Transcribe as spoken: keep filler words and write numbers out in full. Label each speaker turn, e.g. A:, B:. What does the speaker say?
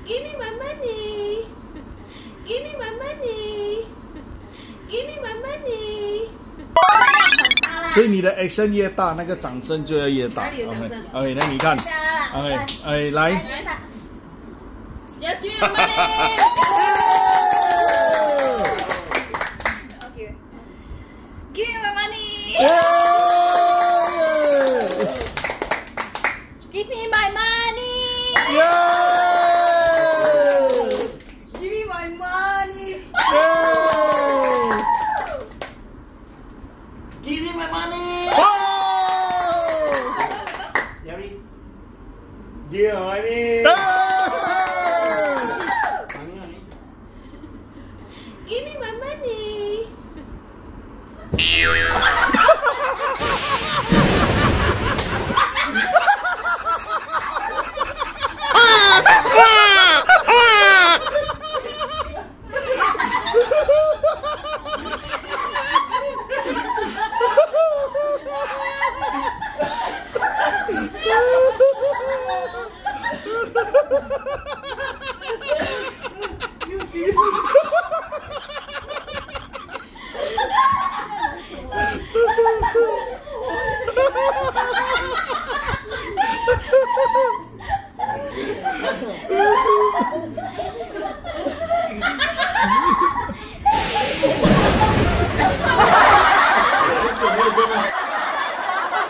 A: Give me my money. Give me my money. Give me my money.
B: 所以你的 action 越大，那个掌声就要越大。
A: 哪里有掌声
B: ？OK， 那你看。OK， 哎，来。
A: Just give me my money. Okay. Give me my money. Give me my money.
C: Give me my money. Give me my money. Yari. Give me money.
A: Give me my money.